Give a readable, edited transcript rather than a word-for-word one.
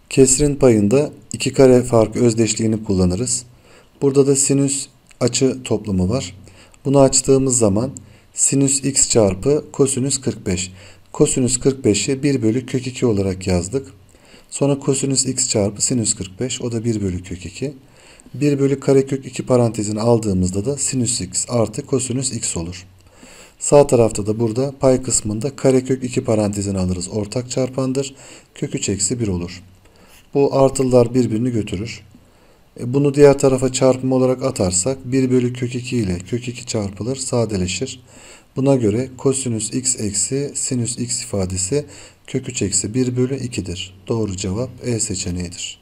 Kesrin payında iki kare farkı özdeşliğini kullanırız. Burada da sinüs açı toplamı var. Bunu açtığımız zaman sinüs x çarpı kosinüs 45. Kosinüs 45'i 1 bölü kök 2 olarak yazdık. Sonra kosinüs x çarpı sinüs 45, o da 1 bölü kök 2. 1 bölü karekök 2 parantezini aldığımızda da sinüs x artı kosinüs x olur. Sağ tarafta da burada pay kısmında karekök 2 parantezini alırız. Ortak çarpandır. Kök 3 eksi 1 olur. Bu artılılar birbirini götürür. Bunu diğer tarafa çarpım olarak atarsak 1 bölü kök 2 ile kök 2 çarpılır, sadeleşir. Buna göre kosinüs x eksi sinüs x ifadesi kök 3 eksi 1 bölü 2'dir. Doğru cevap E seçeneğidir.